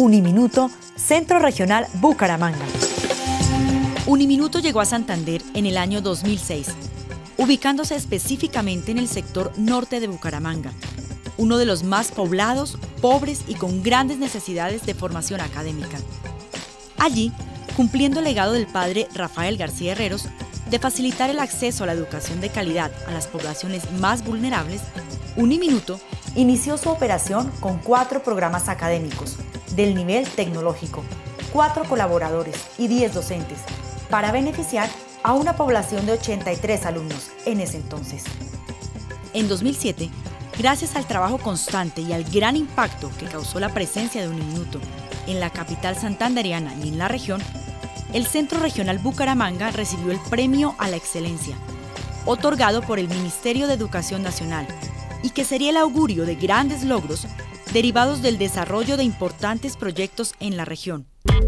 Uniminuto, Centro Regional Bucaramanga. Uniminuto llegó a Santander en el año 2006, ubicándose específicamente en el sector norte de Bucaramanga, uno de los más poblados, pobres y con grandes necesidades de formación académica. Allí, cumpliendo el legado del padre Rafael García Herreros de facilitar el acceso a la educación de calidad a las poblaciones más vulnerables, Uniminuto inició su operación con 4 programas académicos del nivel tecnológico, 4 colaboradores y 10 docentes, para beneficiar a una población de 83 alumnos en ese entonces. En 2007, gracias al trabajo constante y al gran impacto que causó la presencia de Uniminuto en la capital santandereana y en la región, el Centro Regional Bucaramanga recibió el Premio a la Excelencia, otorgado por el Ministerio de Educación Nacional, y que sería el augurio de grandes logros derivados del desarrollo de importantes proyectos en la región.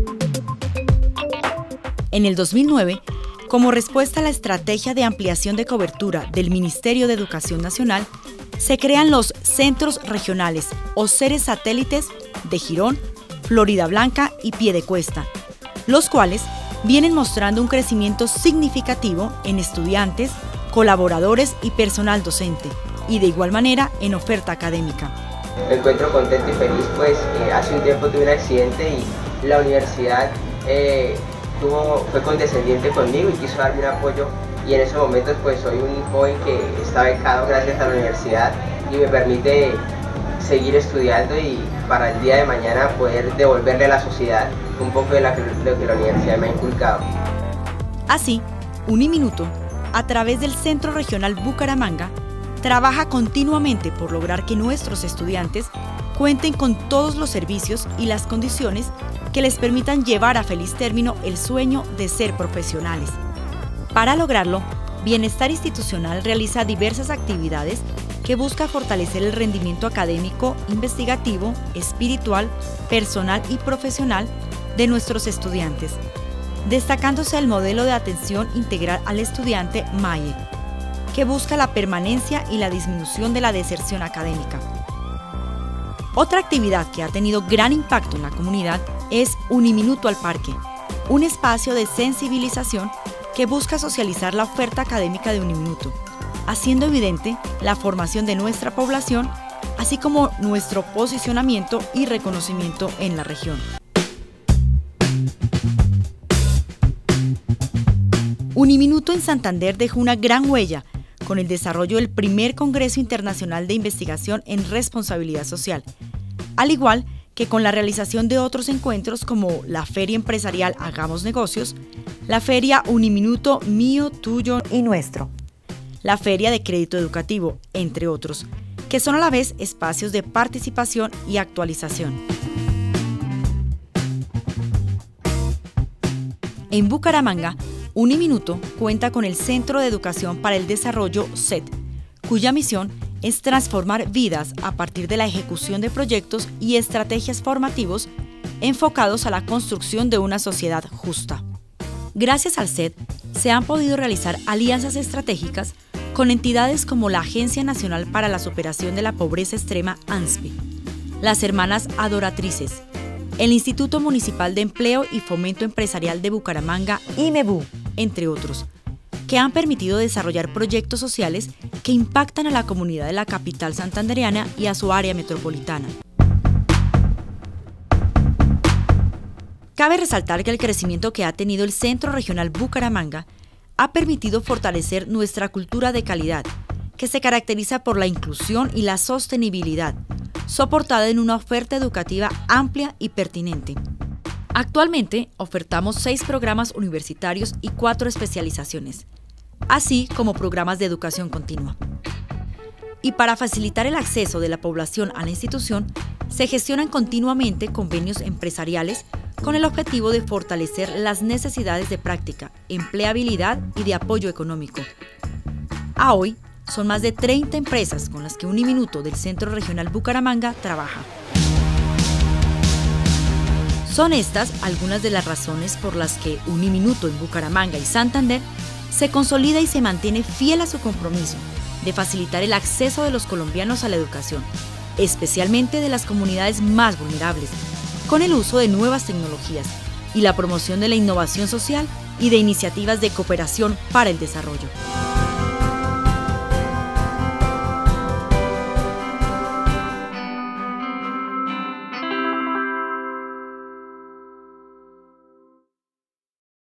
En el 2009, como respuesta a la estrategia de ampliación de cobertura del Ministerio de Educación Nacional, se crean los Centros Regionales o seres satélites de Girón, Floridablanca y Piedecuesta, los cuales vienen mostrando un crecimiento significativo en estudiantes, colaboradores y personal docente, y de igual manera en oferta académica. Me encuentro contento y feliz, pues hace un tiempo tuve un accidente y la universidad fue condescendiente conmigo y quiso darme un apoyo, y en esos momentos pues soy un joven que está becado gracias a la universidad y me permite seguir estudiando y para el día de mañana poder devolverle a la sociedad un poco de lo que la universidad me ha inculcado. Así, Uniminuto, a través del Centro Regional Bucaramanga, trabaja continuamente por lograr que nuestros estudiantes cuenten con todos los servicios y las condiciones que les permitan llevar a feliz término el sueño de ser profesionales. Para lograrlo, Bienestar Institucional realiza diversas actividades que busca fortalecer el rendimiento académico, investigativo, espiritual, personal y profesional de nuestros estudiantes, destacándose el modelo de atención integral al estudiante MAIE, que busca la permanencia y la disminución de la deserción académica. Otra actividad que ha tenido gran impacto en la comunidad es Uniminuto al Parque, un espacio de sensibilización que busca socializar la oferta académica de Uniminuto, haciendo evidente la formación de nuestra población, así como nuestro posicionamiento y reconocimiento en la región. Uniminuto en Santander dejó una gran huella con el desarrollo del primer Congreso Internacional de Investigación en Responsabilidad Social, al igual que con la realización de otros encuentros como la Feria Empresarial Hagamos Negocios, la Feria Uniminuto Mío, Tuyo y Nuestro, la Feria de Crédito Educativo, entre otros, que son a la vez espacios de participación y actualización. En Bucaramanga, Uniminuto cuenta con el Centro de Educación para el Desarrollo CED, cuya misión es transformar vidas a partir de la ejecución de proyectos y estrategias formativos enfocados a la construcción de una sociedad justa. Gracias al CED, se han podido realizar alianzas estratégicas con entidades como la Agencia Nacional para la Superación de la Pobreza Extrema ANSPE, las Hermanas Adoratrices, el Instituto Municipal de Empleo y Fomento Empresarial de Bucaramanga, IMEBU, entre otros, que han permitido desarrollar proyectos sociales que impactan a la comunidad de la capital santandereana y a su área metropolitana. Cabe resaltar que el crecimiento que ha tenido el Centro Regional Bucaramanga ha permitido fortalecer nuestra cultura de calidad, que se caracteriza por la inclusión y la sostenibilidad, soportada en una oferta educativa amplia y pertinente. Actualmente ofertamos 6 programas universitarios y 4 especializaciones, así como programas de educación continua. Y para facilitar el acceso de la población a la institución, se gestionan continuamente convenios empresariales con el objetivo de fortalecer las necesidades de práctica, empleabilidad y de apoyo económico. A hoy, son más de 30 empresas con las que Uniminuto del Centro Regional Bucaramanga trabaja. Son estas algunas de las razones por las que Uniminuto en Bucaramanga y Santander se consolida y se mantiene fiel a su compromiso de facilitar el acceso de los colombianos a la educación, especialmente de las comunidades más vulnerables, con el uso de nuevas tecnologías y la promoción de la innovación social y de iniciativas de cooperación para el desarrollo.